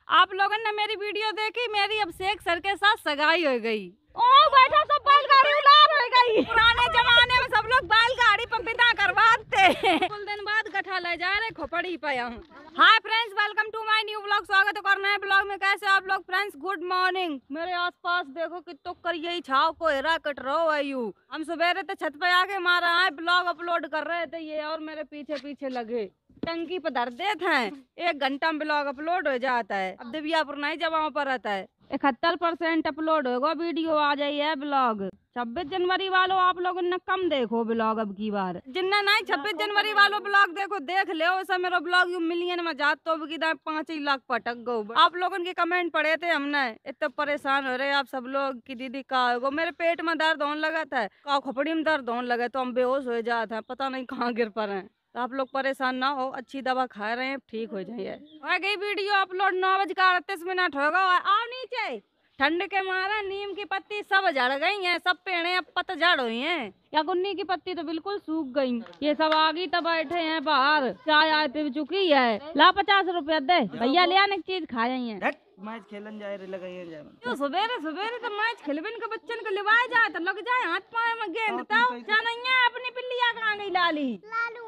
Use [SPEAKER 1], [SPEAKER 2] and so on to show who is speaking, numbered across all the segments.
[SPEAKER 1] आप लोगों ने मेरी वीडियो देखी, मेरी अभिषेक सर के साथ सगाई हो गई। ओ बैठा सब बैलगाड़ी उलार हो गई। पुराने जमाने में सब लोग बैलगाड़ी पर विदा करवाते। कुछ दिन बाद गठा ले जा रहे खोपड़ी पे। Hi friends, welcome to my new blog. स्वागत है नए ब्लॉग में। कैसे आप लोग फ्रेंड्स? Good morning. मेरे आसपास देखो कितो करिए छाव को हेरा कट रहो है यू। हम सवेरे तो छत पे आके मारा है ब्लॉग अपलोड कर रहे थे ये, और मेरे पीछे पीछे लगे टंकी पर धर देते हैं। 1 घंटा में ब्लॉग अपलोड हो जाता है। अब दिव्यापुर नहीं जमाओ पर रहता है। 71% अपलोड होगा, वीडियो आ जाई है ब्लॉग। 26 जनवरी वालों आप लोगों ने कम देखो ब्लॉग अब की बार। जिन्ना नहीं 26 जनवरी वालों ब्लॉग देखो, देख ले ऐसा मेरा ब्लॉग यू मिलियन में जात तो 5 लाख पटक गो। आप लोगों के कमेंट पढ़े थे हमने, इतने परेशान हो रहे आप सब लोग की दीदी का हो। मेरे पेट में दर्द होने लगा था, का खोपड़ी में दर्द होने लगा तो हम बेहोश हो जाते हैं, पता नहीं कहाँ गिर पड़े। तो आप लोग परेशान ना हो, अच्छी दवा खा रहे हैं, ठीक हो जाइए। हो गई वीडियो अपलोड 9:38 होगा। आओ नीचे। ठंड के मारे नीम की पत्ती सब झड़ गई हैं, सब पेड़े अब पतझड़ हुई हैं। या गुन्नी की पत्ती तो बिल्कुल सूख गई। ये सब आगे तब बैठे हैं बाहर, चाय आए पी चुकी है। ला 50 रुपया दे भैया, ले आने की चीज खा जाइए।
[SPEAKER 2] मैच खेलन जाए रे लगाइए जाए।
[SPEAKER 1] तो सवेरे सवेरे तो मैच खेलबन के बच्चन को लिवाए जाए तो लग जाए हाथ पाए में गेंद। तब जानइया अपनी पिल्लिया कहाँ गई लाली? लालू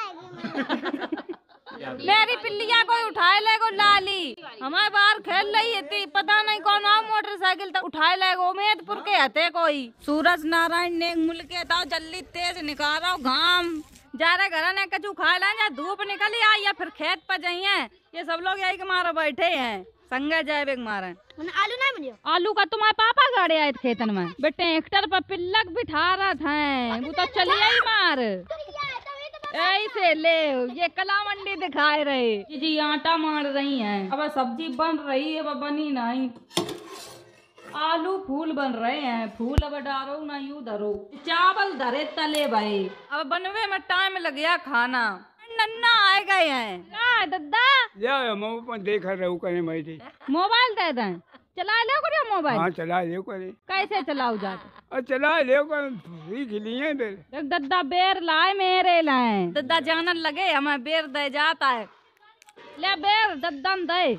[SPEAKER 1] मेरी पिल्लिया को उठाए लेगो लाली। हमारे बाहर खेल रही थी, पता नहीं कौन आओ मोटरसाइकिल तक उठाए लेगो। उम्मीदपुर के हते कोई सूरज नारायण ने मुल्के था, जल्दी तेज निकालो घाम जा रहे घर ने कचू खा लें, धूप निकली आई या फिर खेत पर जाइए। ये सब लोग यही के मारे बैठे हैं, संगे जाए मारे। आलू नहीं बनियो? आलू का तुम्हारे पापा गाड़े आए खेतन में बेटे, ट्रैक्टर पर पिल्लक बिठा रहा था, वो तो चलिए ही मार ऐसे ले। ये कला मंडी दिखाए रहे जी, आटा मार रही हैं। अब सब्जी बन रही है, बनी नहीं। आलू फूल बन रहे हैं, फूल अब डारो ना यू धरो। चावल धरे तले भाई, अब बनवे में टाइम लग गया। खाना नन्ना आए गए हैं। दद्दा
[SPEAKER 2] देख रहे कहीं बैठे
[SPEAKER 1] मोबाइल दे दें, चला ले करियो मोबाइल।
[SPEAKER 2] हाँ चला ले करे।
[SPEAKER 1] कैसे चलाऊ जाते?
[SPEAKER 2] चला ले सीख लिए।
[SPEAKER 1] दद्दा बेर लाए मेरे लाए। दद्दा जानन लगे हमें बेर दे जाता है। ले बेर दद्दा दे।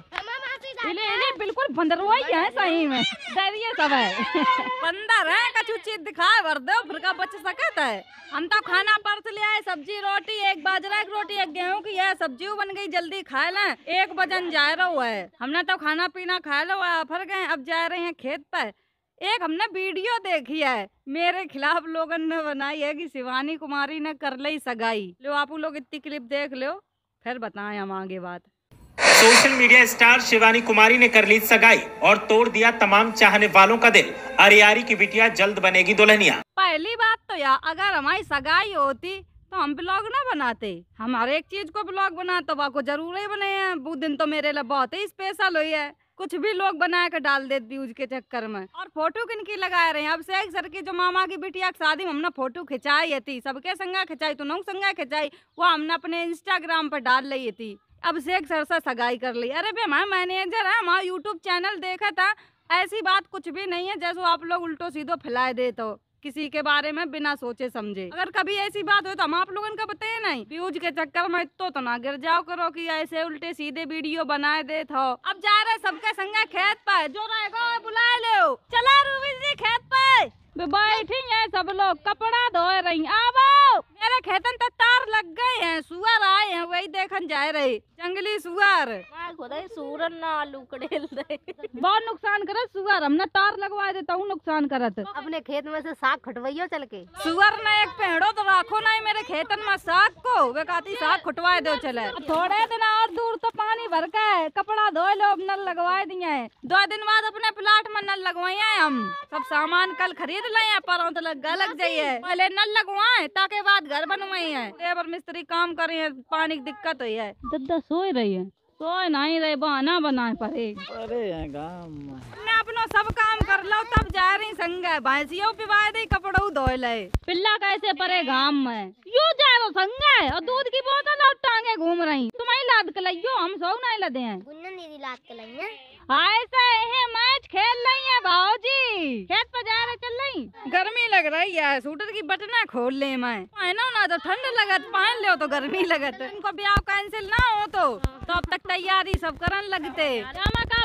[SPEAKER 1] इले बिल्कुल बंदरवाई है सही में, डरिए सब है। बंदर है कछु चीज दिखाए भर दो फिर का बच सकता है। हम तो खाना परस ले आए, सब्जी रोटी, 1 बाजरा की रोटी 1 गेहूं की है। सब्जी बन गई, जल्दी खाए लें। 1 बजन जा रहा है, हमने तो खाना पीना खा लो फर गए। अब जा रहे हैं खेत पर। एक हमने वीडियो देखी है मेरे खिलाफ लोगों ने बनाई है कि शिवानी कुमारी ने कर ली सगाई। लो आप लोग इतनी क्लिप देख लो, फिर बताएं हम आगे बात।
[SPEAKER 3] Social media star Shivani Kumari ने कर ली सगाई और तोड़ दिया तमाम चाहने वालों का दिल। अरियारी की बिटिया जल्द बनेगी दुल्हनिया। पहली बात तो यार, अगर हमारी सगाई होती तो हम ब्लॉग ना बनाते। हम हर एक चीज को ब्लॉग बनाते, वह को जरूर ही बने हैं। वो दिन तो मेरे लिए बहुत ही स्पेशल हुई है, कुछ भी लोग बना कर डाल देती व्यूज के चक्कर में। और फोटो किन की लगा रहे हैं? अब से एक सर की जो मामा की बिटिया की शादी में हमने फोटो खिंचाई थी, सबके संगा खिंचाई तो नौ संगा खिंचाई, वो हमने अपने इंस्टाग्राम पर डाल रही थी। अब से एक सर से सगाई कर ली। अरे भाई हमारा मैनेजर है, हमारा यूट्यूब चैनल देखा था, ऐसी बात कुछ भी नहीं है जैसे आप लोग उल्टो सीधो फैलाए दे तो किसी के बारे में बिना सोचे समझे। अगर कभी ऐसी बात हो तो हम आप लोगों का बताए नहीं। व्यूज के चक्कर में तो ना गिर जाओ करो कि ऐसे उल्टे सीधे वीडियो बनाए दे तो। अब जा रहे सबके संगे खेत पर, जो रहेगा बुला लो। चला रूबी जी खेत पे बैठी हैं सब लोग, कपड़ा धो रही। आवो मेरे खेतन तो तार लग गए हैं, सुअर आए हैं, वही देखन जा रहे। जंगली सुअर सूरन ना आलू कड़ेल दे बहुत नुकसान करत सुअर। हमने तार लगवा देता हूँ, नुकसान करत।
[SPEAKER 4] अपने खेत में से साग खटवाइयो चल के।
[SPEAKER 1] सुअर ने एक पेड़ो तो राखो नहीं मेरे खेतन में साग को, वे कहती साग खुटवा दो चले। थोड़े दिन और दूर तो पानी भर के कपड़ा धो लो, नल लगवा दिए। 2 दिन बाद अपने प्लाट में नल लगवाए हम। सब सामान कल खरीद ले पर तो लग जाइए, पहले नल लगवाए ताकि बाद घर बनवाई है। लेबर मिस्त्री काम करे है, पानी की दिक्कत हुई है। दद्दा सोए रही है, सोए नहीं रहे, बहाना बनाए पड़े।
[SPEAKER 2] अरे गाँव
[SPEAKER 1] अपनो सब काम कर लो तब जा रही संगे। भैंसियों पिवाए दे, कपड़ों धोए ले। पिल्ला कैसे परे गांव में यू जा रो संगे, और दूध की बोतल और टांगे घूम रही। तुम्हारी लाद के लाइयो, हम सौ नहीं लदे हैं।
[SPEAKER 4] गुन्नन दीदी लाद के लाई है।
[SPEAKER 1] ऐसे है मैच खेल रही है भाजी, खेत पर जा रहे चल रही। गर्मी लग रही है, सूटर की बटना खोल ले मैं पहनो ना तो ठंड लगत, पहन ले तो गर्मी लगत। इनको ब्याह कैंसिल ना हो तो अब तक तैयारी सब करन लगते।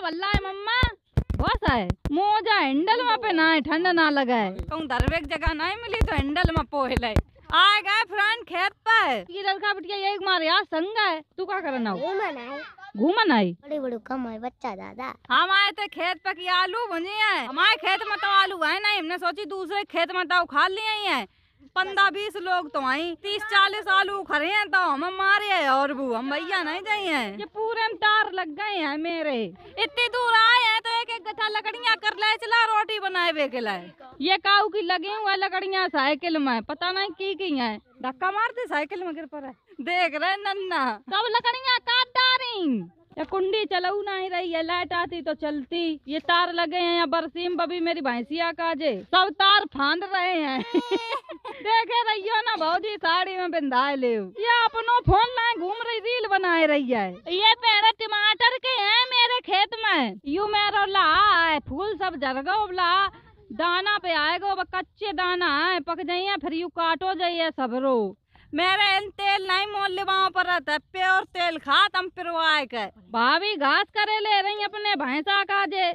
[SPEAKER 1] बल्ला है मम्मा, बस है मोजा हैंडल में पे ना ठंड ना लगा है। कहूँ दरवेक जगह नहीं मिली तो हैंडल में पोहले आ गए फ्रेंड खेत पे। की लड़का बिटिया एक मार यार संग है, तू क्या करना हो? घूमन आई
[SPEAKER 4] बड़े बड़े कम है बच्चा दादा।
[SPEAKER 1] हम आए थे खेत पे की आलू भुजी है। हमारे खेत में तो आलू है नहीं, हमने सोची दूसरे खेत में तो खा लिए हैं। 15-20 लोग तो आई 30-40 आलू खड़े हैं तो हम मारे है और वो हम भैया नहीं जाइए। ये पूरे में तार लग गए हैं मेरे। इतनी दूर आए हैं तो एक एक गठा लकड़ियाँ कर ले चला रोटी बनाए वे के लाए। ये काऊ की लगी हुआ लकड़ियाँ साइकिल में पता नहीं की है, धक्का मारते साइकिल में गिर पड़ा। देख रहे नन्ना सब लकड़ियाँ काट डाली। ये कुंडी चलाऊ नहीं रही है, लाइट आती तो चलती। ये तार लगे हैं यहाँ बरसीम बबी मेरी भैंसिया काजे सब तार फांद रहे हैं। देखे रहियो ना भौजी साड़ी में बिंदाए ले। ये अपनो फोन लाए घूम रही रील बनाए रही है। ये पेड़ टमाटर के हैं मेरे खेत में। यू मेरा ला है फूल सब जरगो ला दाना पे आएगा, कच्चे दाना है पक जाइए फिर यू काटो जाइए सबरो। मेरे तेल नहीं मोल लिवाओ पर प्योर तेल खा तम पिरवाए के। भाभी घास करे ले रही अपने भैंसा काजे।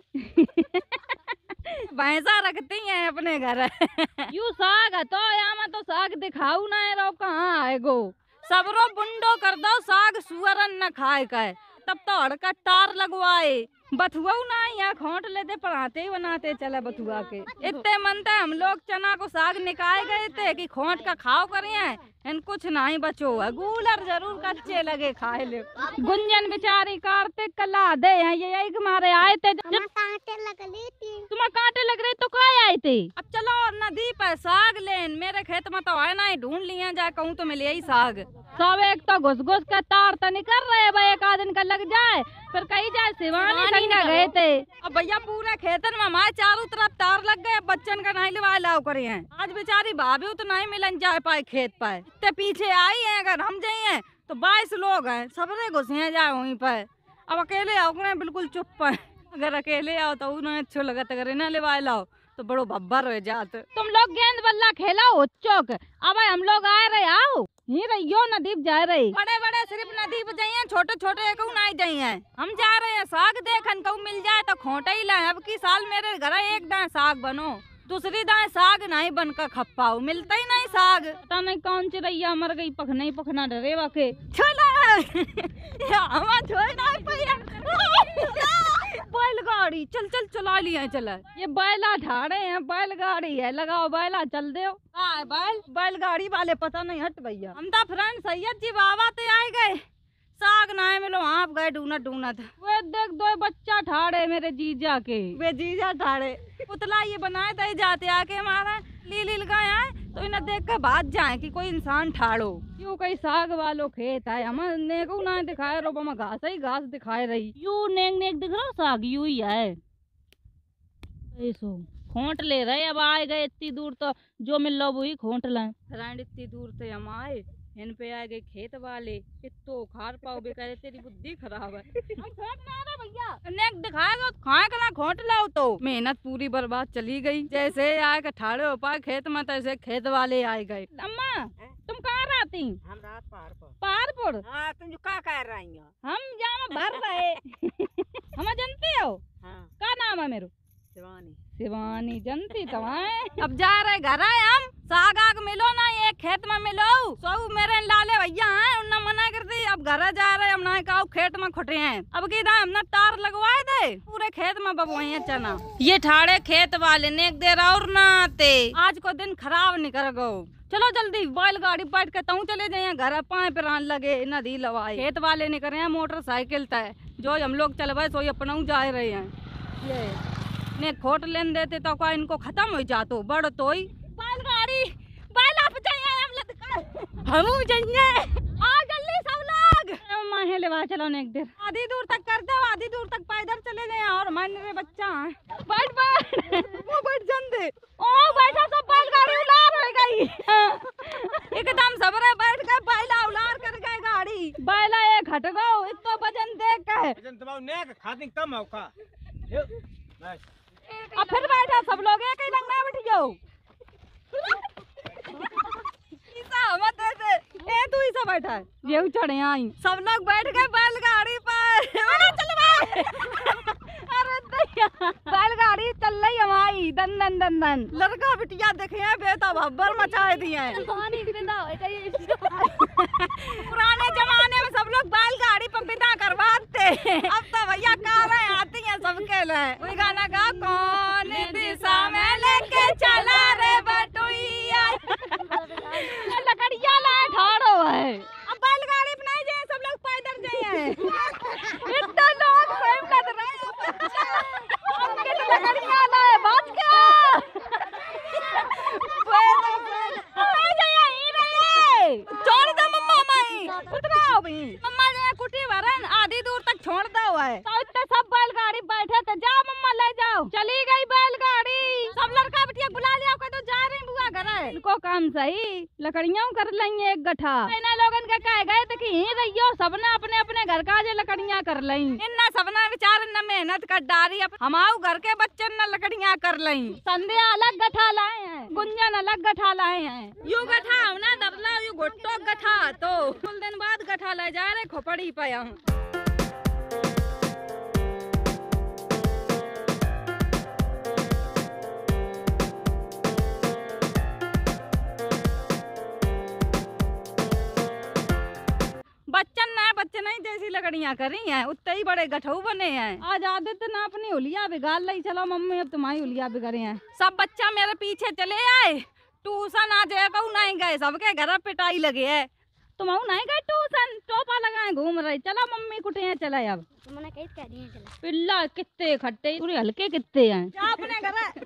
[SPEAKER 1] भैंसा रखती हैं अपने घर। यू साग है तो यहाँ में तो साग दिखाऊ ना रो कहाँ आएगो। सबरो बुंडो कर दो साग सुअरन न खाए के। तब तो हड़का तार लगवाए बथुआ ना यहाँ खोट लेते पराते ही बनाते चले बथुआ के। इतने मन थे हम लोग चना को साग निकाल गए थे कि खोट का खाओ करिए इन कुछ नहीं बचो है। गूलर जरूर कच्चे लगे खाए ले। गुंजन बेचारी कार्तिक कला दे हैं ये यही मारे आए थे।
[SPEAKER 4] कांटे लग रही थी।
[SPEAKER 1] तुम्हें कांटे लग रहे तो कहाँ आए थे? अब चलो नदी पर साग लेन मेरे खेत में तो है ना ढूंढ लिया जाए कहूँ तो मिले ही साग। सब एक तो घुस घुस का तार तो निकल रहे भाई एक आध दिन का लग जाए फिर कहीं जाए सिवानी संगा गए थे। अब भैया पूरे खेतन में हमारे चारों तरफ तार लग गए बच्चन का नहीं लिवा लाओ करे हैं। आज बेचारी भाभी तो नहीं मिलन जा पाए खेत पर। इतने पीछे आई है अगर हम जाइए तो 22 लोग हैं सबरे घुसे जाए वहीं पर। अब अकेले आओ बिल्कुल चुप है। अगर अकेले आओ तो उन्हें अच्छा लगा अगर इन्हें लिवा लाओ तो बड़ो भब्बर हो जाते। तुम लोग गेंद बल्ला खेला हो चौक। अब हम लोग आए रहे आओ ही रहियो नदीप जा रही। बड़े बड़े सिर्फ नदीप जाइए छोटे छोटे कहूँ नहीं जाइए। हम जा रहे हैं साग देखन कहूँ मिल जाए तो खोटा ही लाए। अब की साल मेरे घर एक दाएं साग बनो दूसरी दाएं साग नहीं बनकर खप्पाओ मिलता ही नहीं साग। पता नहीं कौन चिड़ैया मर गई पखना ही पखना डरे वाके छोड़ा बैलगाड़ी चल चल चला लिया चला। ये बैला ठाड़े हैं बैलगाड़ी है लगाओ बैला चल दो। बैलगाड़ी वाले पता नहीं हट भैया। हम तो फ्रेंड सैयद जी बाबा ते आए गए साग ना मिलो आप गए ढूंढत ढूंढत। वे देख दो बच्चा ठाड़े मेरे जीजा के। वे जीजा ठाड़े पुतला ये बनाए दे जाते आके हमारा लील गए आए तो इन्हें देख कर बात जाए कि कोई इंसान ठाड़ो। यूँ कई साग वालो खेत है हमें नेको ना दिखाए रो हम घास ही घास दिखाए रही। यू नेक नेक दिख रहा साग यू ही है। ऐसो खोट ले रहे अब आए गए इतनी दूर तो जो मिल लो वही खोट लाए। फ्रेंड इतनी दूर से हम आए इन पे आ गए खेत वाले इतो खार पाओ बेचारे तेरी बुद्धि खराब है। भैया नेक दिखाएगा तो खाए का ना खोट लाओ तो मेहनत पूरी बर्बाद चली गई। जैसे आए ठाड़े हो पाए खेत में तैसे खेत वाले आए गए। अम्मा तुम कहाँ रहती?
[SPEAKER 5] हम रात
[SPEAKER 1] पहाड़पुर।
[SPEAKER 5] हाँ तुम जो क्या कर रही हो?
[SPEAKER 1] हम जहाँ भर रहे हमें जानते हो?
[SPEAKER 5] हाँ
[SPEAKER 1] क्या नाम है मेरे?
[SPEAKER 5] शिवानी
[SPEAKER 1] जनती तो है। अब जा रहे घर आए हम साग आग मिलो ना एक खेत में मिलो सब मेरे लाले भैया हैं उन्होंने मना कर दी। अब घर जा रहे हम ना कहो खेत में खुटे हैं। अब की हमने तार लगवाए थे पूरे खेत में बबुआई चना। ये ठाड़े खेत वाले ने एक देर और ना आते आज को दिन खराब निकल गो। चलो जल्दी बैलगाड़ी बैठ के तू चले जाए घर पाए पिरान लगे नदी लवाए। खेत वाले ने करे मोटरसाइकिल तय जो हम लोग चलवाए सो अपना जा रहे हैं। ये ने खोट लेन देते तो का इनको खत्म हो जातो बड़ तो ही बैलगाड़ी बैला पे जाइए हम जाइए आ जल्दी सब लोग माहे लेवा चलो ने एक देर आधी दूर तक कर दो आधी दूर तक पैदल चले जाए और मेरे बच्चा बैठ वो बैठ जंदे ओ बैठा सब बैलगाड़ी उलार हो गई एकदम सबरे बैठ के बैला उलार कर गए गाड़ी। बैला एक हट गओ इतना वजन देख के
[SPEAKER 2] वजन दबाओ ने खाती कम हो का
[SPEAKER 1] अब फिर बैठा सब लोग एक ही लगना बैठ जाओ। तू ही सब बैठा है ये चढ़े आई सब लोग बैठ गए बैलगाड़ी पर। दन दन दन दन लड़का बिटिया देखे हैं बेटा भब्बर मचाए दिए हैं। पुराने जमाने में सब लोग बैलगाड़ी पर बिदा करवाते, अब तो भैया कारें आती हैं सबके लिए। कोई गाना गा, कौन दिशा में लेके चला रे बटुइया, लकड़िया लाए ठाड़ो है। अब बैलगाड़ी पे नहीं जाए, सब लोग पैदल जाए। इतना लोग स्वयं लद रहे लकड़िया लाए बात क्या छोड़ दो मम्मा, माई उतराओ भी मम्मा जो कुटी भरन आधी दूर तक छोड़ दो है। तो इतने सब बैलगाड़ी बैठे थे, जाओ मम्मा ले जाओ। चली गई बैलगाड़ी, सब लड़का बिटिया बुला लिया, तो जा रही बुआ घर है। इनको काम सही लकड़ियाँ कर लेंगे एक गठा। इन्हें लोगन के कह गए थे कि यहीं रहियो, सबने अपने अपने घर का जो लकड़ियाँ कर ली। इन्ना सबने बेचारे न मेहनत कर डारी, हमारे घर के बच्चे न लकड़ियाँ कर ली। संध्या अलग गठा लाए हैं, गुंजन अलग गठा लाए हैं। यू गठा ना दबला, यू घुट्टो गठा तो कुछ दिन बाद गठा ले जा रहे खोपड़ी पे। बच्चे नहीं जैसी लकड़ियाँ करी हैं, उतने ही बड़े गठऊ बने हैं। आज आदित्य ना अपनी हुलिया बिगाड़ ली, चलो मम्मी अब तुम्हारी हुलिया बिगड़े हैं। सब बच्चा मेरे पीछे चले आए, ट्यूशन आज नहीं गए, सबके घर पिटाई लगे है। तुम नहीं गए ट्यूशन, टोपा लगाए घूम रहे। चलो मम्मी कुटिया चले अब।
[SPEAKER 4] तुमने कहीं कह दिए चला।
[SPEAKER 1] पिल्ला कितने खट्टे पूरे हल्के कितने हैं। अपने घर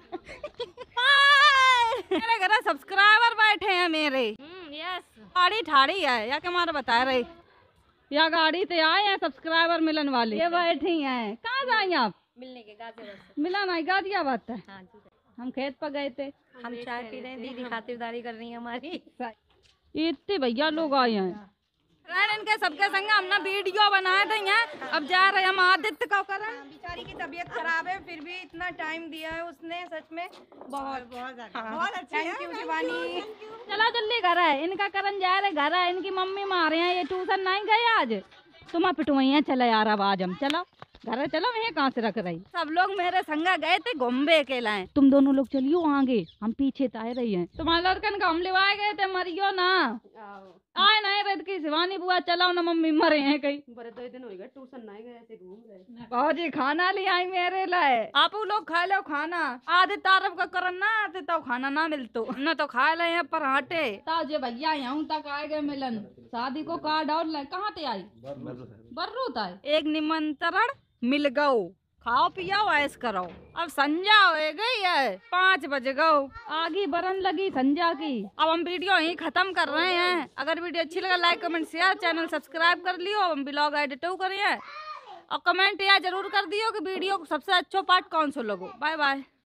[SPEAKER 1] मेरे घर सब्सक्राइबर बैठे हैं मेरे। यस गाड़ी ठाड़ी है या क्या बता रहे, या गाड़ी से आए हैं सब्सक्राइबर मिलन वाले, ये बैठी हैं। कहाँ जाए आप?
[SPEAKER 5] मिलने के गाजियाबाद।
[SPEAKER 1] मिला नहीं गाजियाबाद है।
[SPEAKER 5] हाँ जी,
[SPEAKER 1] हम खेत पर गए थे,
[SPEAKER 5] हम चाय पी रहे हैं, दीदी खातिरदारी कर रही है हमारी।
[SPEAKER 1] इतने भैया लोग आए हैं। इनके सबके संग हमने वीडियो बनाए थे यहाँ, अब जा रहे हम आदित्य का करें।
[SPEAKER 5] बेचारी की तबीयत खराब है, फिर भी इतना टाइम दिया है उसने, सच में बहुत बहुत अच्छा। Thank you Shivani.
[SPEAKER 1] चलो जल्दी घर है, इनका करण जा रहे घर है। इनकी मम्मी मारे हैं, ये ट्यूशन नहीं गए आज, तुम पिटवाइया चले यार। अब आज हम चलो घर है, चलो मैं कहाँ से रख रही। सब लोग मेरे संग गए थे घूमबे के लाए, तुम दोनों लोग चलियो आगे, हम पीछे ताए रही हैं। तुम्हारे लड़कन का हम लिवाए गए थे, मरियो ना आए नहीं रहे की शिवानी बुआ चलाओ ना, मम्मी मरे हैं कहीं।
[SPEAKER 5] बड़े 2 दिन हो गए ट्यूशन नहीं गए, ऐसे घूम रहे।
[SPEAKER 1] बाजी खाना ले आई मेरे लाए, आप लोग खा लो खाना। आधे तारफ का करन ना आते तो खाना ना मिलतो न, तो खा ले हैं पराठे। ताजे भैया यहाँ तक आए गए मिलन, शादी को कार्ड और कहाँ ते आई बर्रू था। एक निमंत्रण मिल गओ, खाओ पियाओ ऐश करो। अब संध्या हो गई है, 5 बज गओ, आगे बरन लगी संध्या की। अब हम वीडियो यहीं खत्म कर रहे हैं। अगर वीडियो अच्छी लगा like comment share, channel subscribe कर लियो। हम ब्लॉग एडिट करिए और कमेंट यहाँ जरूर कर दियो कि वीडियो को सबसे अच्छा पार्ट कौन सा लगो। Bye bye.